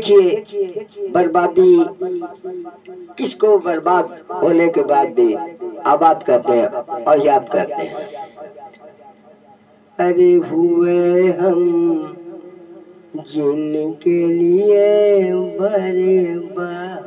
देखिए बर्बादी किसको बर्बाद होने के बाद भी आबाद करते हैं और याद करते हैं। अरे हुए हम जिनके लिए बर्बाद,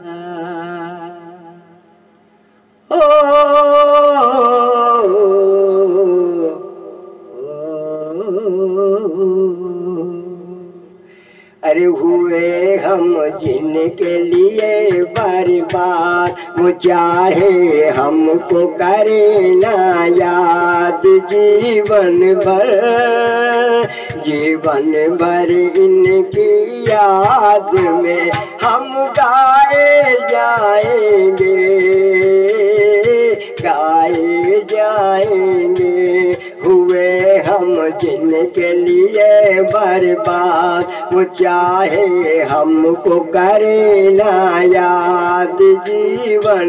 अरे हुए हम जिनके लिए बर्बाद, वो चाहे हमको करे ना याद जीवन भर इनकी याद में हम गाए जाएंगे। हुए हम जिनके लिए बर्बाद, वो चाहे हमको करे ना याद जीवन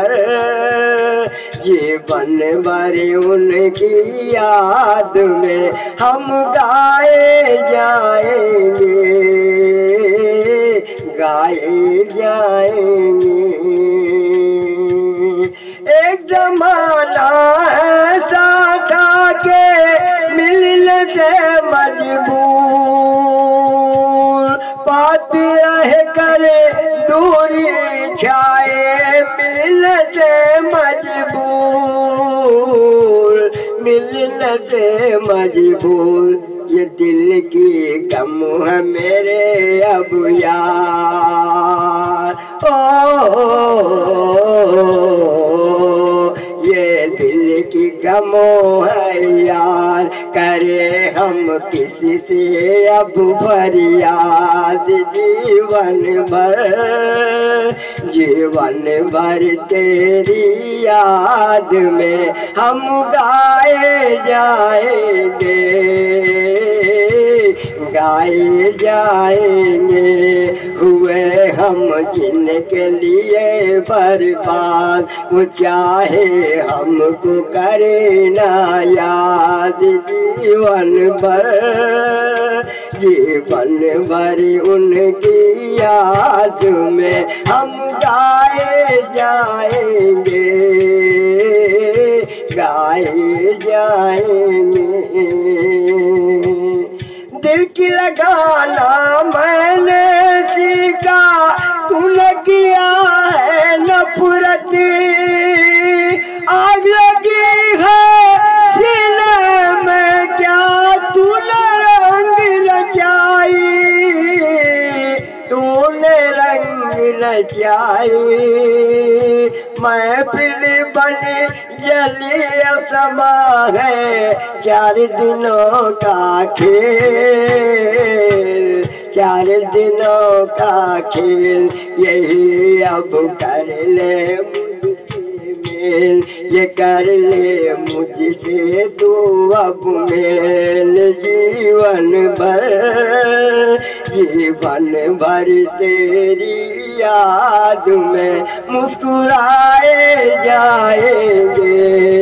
भर उनकी याद में हम गाए जाएंगे। एक जमाना ऐसा था के मिलने से मजबूर, पापी रह करे दूरी छाए मिलने से मजबूर। ये दिल की गम है मेरे अब यार, ये दिल की गमो है यार। करे हम किसी से अब फरियाद जीवन भर तेरी याद में हम गाए जाएंगे। हुए हम जिनके लिए बर्बाद, वो चाहे हमको करे ना याद जीवन भर उनकी याद में हम गाए जाएंगे। दिल की लगाना मैंने सीखा, तूने किया है नफरत। आग लगी है सीने में क्या तूने रंग रचाई। महफिल बनी जली समा है, 4 दिनों का खेल यही अब कर ले मेल, ये कर ले मुझसे तू अब मेल। जीवन भर तेरी याद में मुस्कुराए जाएंगे,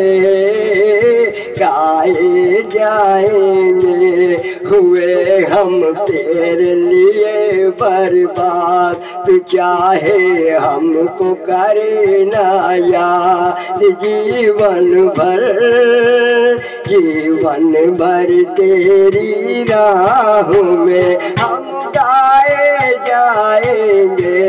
गाए जाएंगे। हुए हम तेरे लिए बर्बाद, तू चाहे हमको करे ना याद जीवन भर तेरी राहों में हम गाए जाएंगे।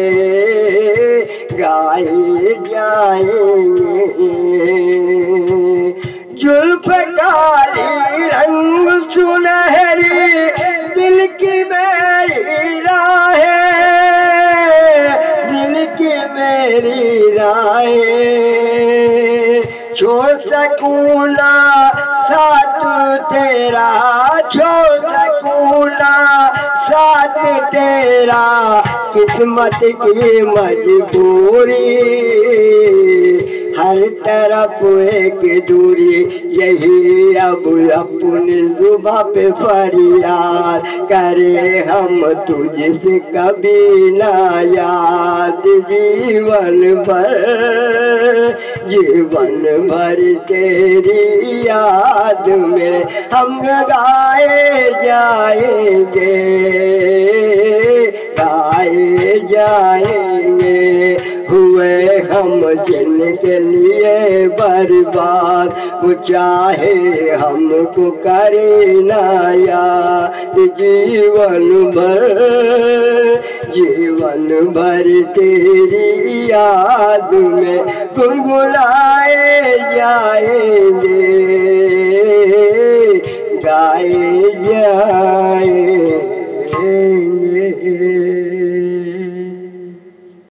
जुल्फ काली रंग सुनहरी दिल की मेरी राहें, छोड़ सकूं ना साथ तेरा, छोड़ सकूं ना साथ तेरा, किस्मत की मजबूरी। हर तरफ एक दूरी, यही अब अपनी जुबां पे फरियाद करे हम तुझसे कभी ना याद जीवन भर तेरी याद में हम गाए जाएंगे। जाएंगे। हुए हम जिनके लिए बर्बाद, वो चाहे हमको करे ना याद। जीवन भर तेरी याद में गुनगुनाए जाएंगे।